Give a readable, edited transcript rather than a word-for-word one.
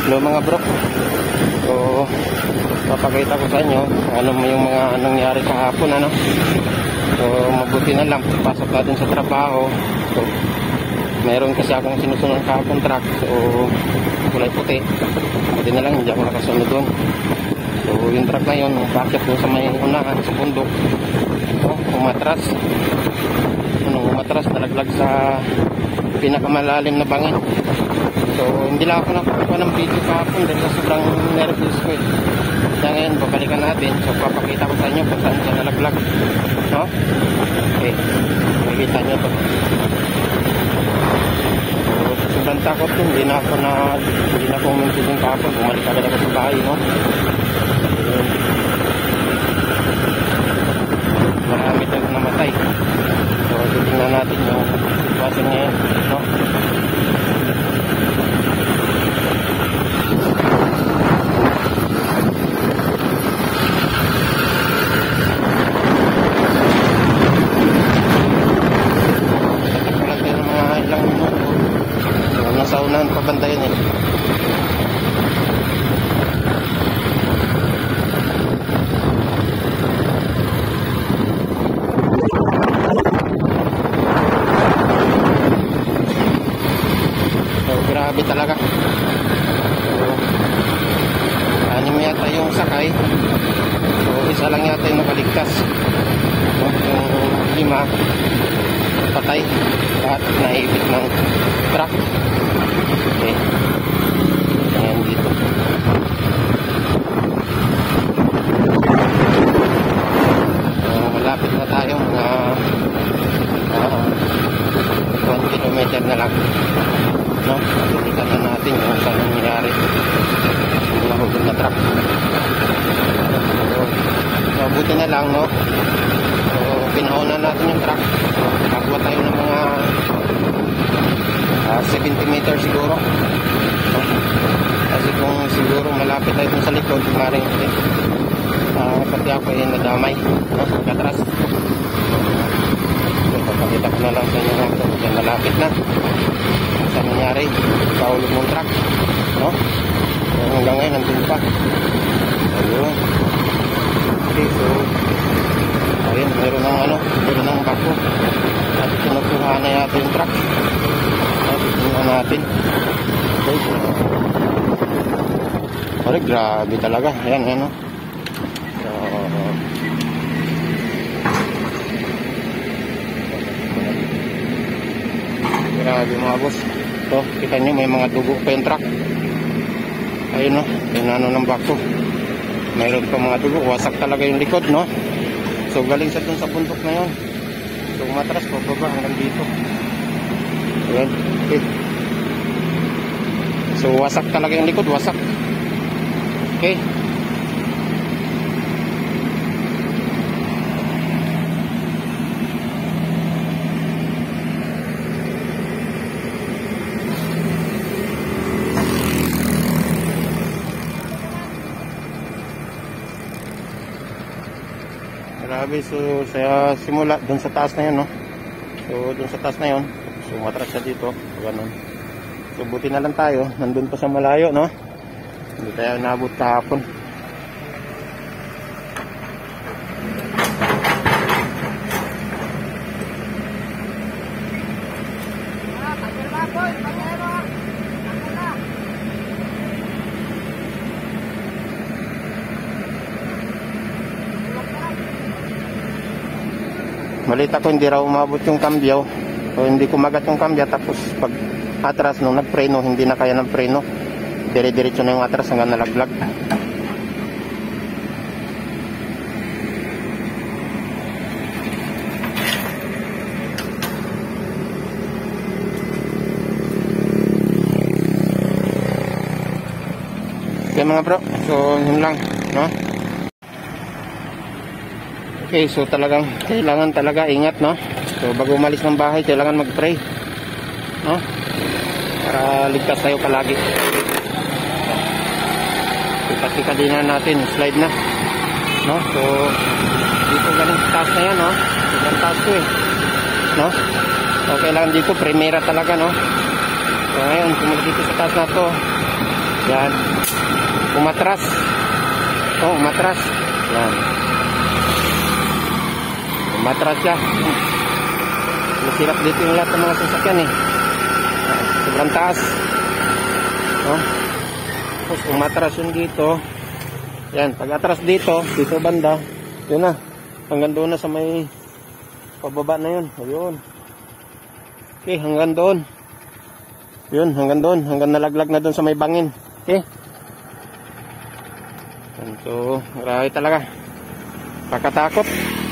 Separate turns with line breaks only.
Hello mga bro. So papakita ko sa inyo ano yung mga nangyari kahapon ano. So mabuti na lang pasok natin sa trabaho. So meron kasi akong sinusunod kahapon truck. So kulay puti. Buti na lang hindi ako nakasunod doon. So yung truck na yun bakit doon sa may unahan sa bundok. So umatras. Umatras nalaglag sa pinakamalalim na bangin. So hindi lang ako nakakuha ng video kahapon dahil sa sobrang nervous ko eh. Kaya ngayon babalikan natin. So papakita ko sa inyo kung saan siya nalaglag. No? Okay. Makikita nyo to. So sobrang takot ko. Hindi na ako umunti yung kahapon. Bumalik agad ako sa bahay. No? Marami tayong namatay. So titingnan natin yung sitwasyon ngayon. No? Nasa unahan pabantayan eh. So grabe talaga. So, anim yata yung sakay. So isa lang yata yung nakaligtas. So, yung 5 patay. Lahat naibig ng truck. Okay. Ayan dito. Malapit na tayo mga 1 kilometer na lang. No? Nakikita na natin kung saan nangyari yung nahugod na truck. So, mabuti na lang, no? So, pinauna natin yung truck. So, nakakuha tayo ng mga 70 meters siguro. So, kasi kung siguro malapit tayo dun sa likod, maring pati ako yung nadamay, no? Katras. So, papakita ko na lang sa inyo na ito. Malapit na. Saan nangyari? Kaulog mong truck. No? So, hanggang ngayon, nandun pa. Ayun. Okay, so ayun, meron ng bako. At kinukuha na yata yung truck. Tingnan natin. Okay. Sorry, grabe talaga. Ayan, no? So, grabe mga boss. So, kita nyo may mga dugo pa yung truck. Ayun, no? Tinano ng bako. Mayroon pa mga dugo. Wasak talaga yung likod, no? So, galing sa dun sa bundok na yun. So, umatras po, baba hanggang dito. Ayan. Okay. So, wasak talaga yung likod. Wasak. Okay. Grabe, so saya simula dun sa taas na yun, no? So dun sa taas na yun, so matras siya dito, ganun. So buti na lang tayo, nandun pa sa malayo, no? Hindi tayo nabot kahapon. Malita ko hindi raw umabot yung kambyo. So hindi kumagat yung kambyo. Tapos pag atras nung nagpreno, hindi na kaya ng preno. Dire-diretso na yung atras hanggang nalaglag. Okay mga bro, so yun lang, no? Okay, so talagang kailangan talaga ingat, no? So bago umalis ng bahay, kailangan mag-pray, no? Para ligtas tayo palagi. Ipatika din na natin, slide na, no? So dito galing sa taas na yan, no? Sobrang taas ko eh, no? So kailangan dito, primera talaga, no? So ngayon, kung dito sa taas na to, Yan. Umatras. Oh, umatras. Yan. Umatras siya. Masirap dito yung lahat ng mga sasakyan eh. Sobrang taas. Oh. Tapos umatras yun dito. Yan. Pag atras dito banda. Yun na. Hanggang doon na sa may pababa na yun. Ayun. Okay, hanggang doon. Yun, hanggang doon. Hanggang nalaglag na doon sa may bangin. Okay. So, grabe talaga. Pagkatakot.